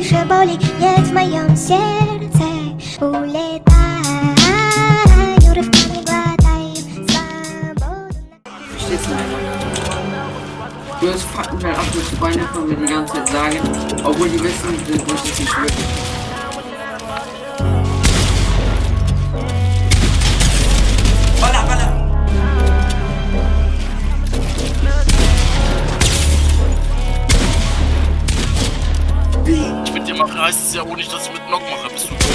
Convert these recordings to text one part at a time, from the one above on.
больше боли нет в моем сердце. Улетай, рывками глотай свободу. Du hast Fakten halt ab, dass die Beine von mir die ganze Zeit sagen, obwohl die wissen, dass ich das nicht wirklich. Ich mit dir mache, heißt es ja auch nicht, dass ich mit Knock mache. Bist du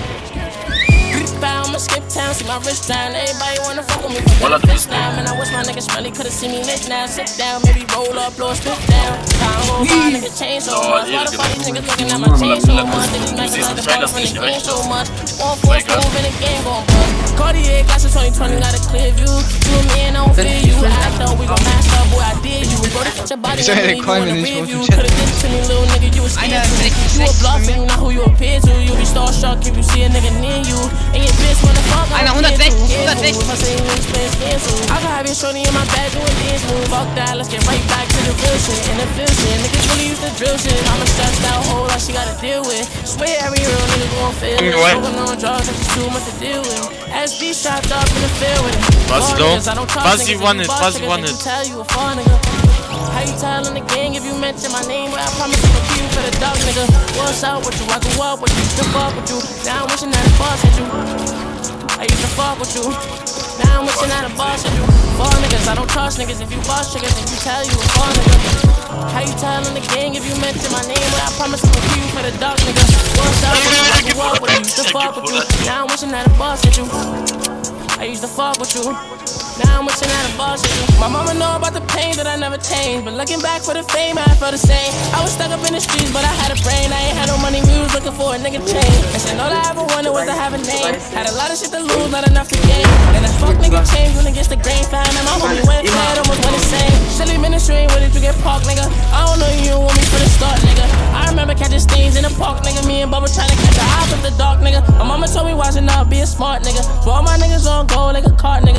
I'ma skip town, see my wrist down. Everybody wanna fuck with me for the first time. And I wish my niggas really could've seen me lit now. Sit down, maybe roll up, blow a spit down. Time go by, nigga change so much. Why the fuck these niggas looking at my chain so much? Niggas making like the ball from the game so much. One force move in the game gon' bust. Cartier glasses 2020 got a clear view. You and me and I don't feel you. I thought we gon' match up, boy, I did you. Bro, this your body and me, you wanna review. Could've did it to me, little nigga, you was scared to. You a bluff and you not who you appear to. You be starstruck if you see a nigga near you. And your bitch wanna fuck up. 160. I can have you shorty in my bed doing this move. Fuck that, let's get right back to the real shit. And the feel shit, niggas really used to drill shit. I'm a stressed out whole lot she gotta deal with. Swear every real nigga gon' feel it. Smoking on drugs, that's too much to deal with. SB strapped up in the field with it. Was you wanted? Tell you a fun nigga. How you tellin' the gang if you mention my name? Well, I promise I'm gonna kill you for the dog nigga. What's up with you? I grew up with you, still fuck with you. Now I'm wishing that I boss with you. I used to fuck with you. Now I'm wishing that I boss with you. Four niggas, I don't trust niggas. If you boss triggers, if you tell you a four nigga. How you tellin' the gang if you mention my name? Well, I promise I'm gonna kill you for the dog nigga. What's up with you? I grew up with you, still fuck with you. Now I'm wishing that I boss with you. I used to fuck with you. Now I'm wishing that I boss with you. My mama know about the pain that I never changed, but looking back for the fame, I felt the same. I was stuck up in the streets, but I had a brain. I ain't had no money, we was looking for a nigga change. And said all I ever wanted was to have a name. Had a lot of shit to lose, not enough to gain. And that fuck nigga changed when against the grain. Found and my homie went flat, almost went insane. Silly ministry, where did you get parked, nigga? I don't know you want me for the start, nigga. I remember catching stains in the park, nigga. Me and Bubba trying to catch the eyes of the dark, nigga. My mama told me watching out, be a smart nigga. So all my niggas on go like a cart, nigga.